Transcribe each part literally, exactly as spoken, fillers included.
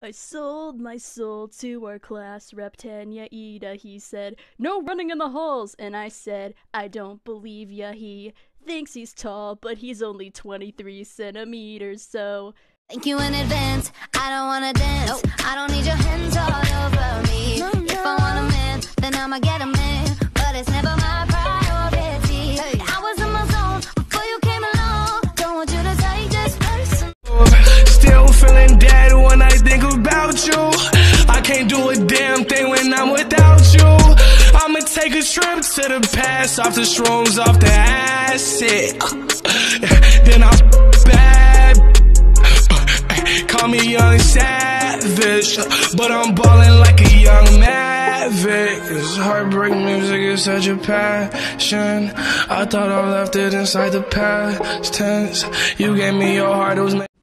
I sold my soul to our class rep Tanya Ida. He said, "No running in the halls." And I said, "I don't believe ya." He thinks he's tall, but he's only twenty-three centimeters, so thank you in advance. I don't wanna dance. Nope. I don't need your hands all over me. No, no. If I want a man, then I'ma get a man. But it's never my priority. Hey. I was in my zone before you came along. Don't want you to take this person. Still feeling dead when I think about you. I can't do a damn thing when I'm without you. I'ma take a trip to the past, off the shrooms, off the acid. Then I'm bad. Call me young savage, but I'm ballin' like a young maverick. This heartbreak music is such a passion. I thought I left it inside the past tense. You gave me your heart, it was made.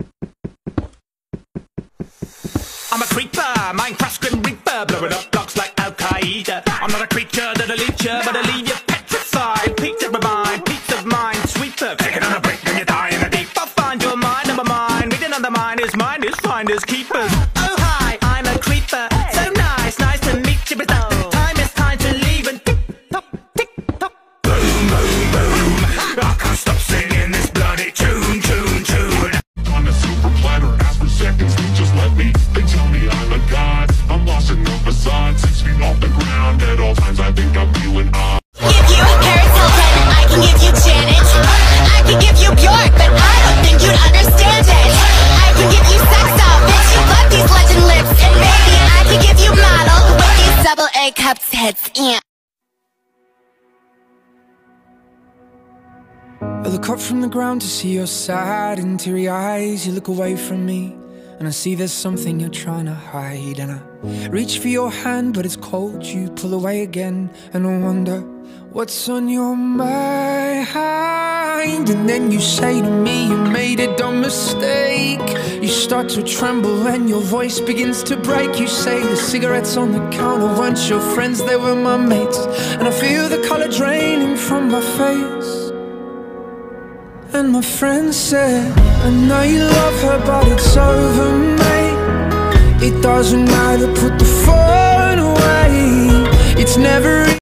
I'm a creeper, Minecraft Grim Reaper, blowing up blocks like Al Qaeda. I'm not a creature that'll leave you, but I'll leave you petrified. Peace of my mind, peace of mind, sweeper. Take it on a break, then you die in a deep. I'll find your mind, number mine. Reading on the mind is mine, is finders keepers. Oh hi, I'm a creeper, so nice, nice to meet you. But the time is time to leave and tick tock, tick tock. Boom, boom, boom. I can't stop singing this bloody tune, tune, tune. On a silver platter, ask for seconds, just let me. They tell me I'm a god, I'm lost in the facade. Six feet off the ground, at all times I think I'm you and I. Give you Paris Hilton, I can give you Janet. I can give you Bjork, but I don't think you'd understand it. I can give you sex doll, bitch, you love these legend lips. And maybe I can give you model with these double A cup tits, yeah. I look up from the ground to see your sad and teary eyes. You look away from me and I see there's something you're trying to hide. And I reach for your hand but it's cold. You pull away again and I wonder what's on your mind. And then you say to me you made a dumb mistake. You start to tremble and your voice begins to break. You say the cigarettes on the counter weren't your friends, they were my mates. And I feel the color draining from my face. And my friend said, I know you love her, but it's over, mate. It doesn't matter, put the phone away. It's never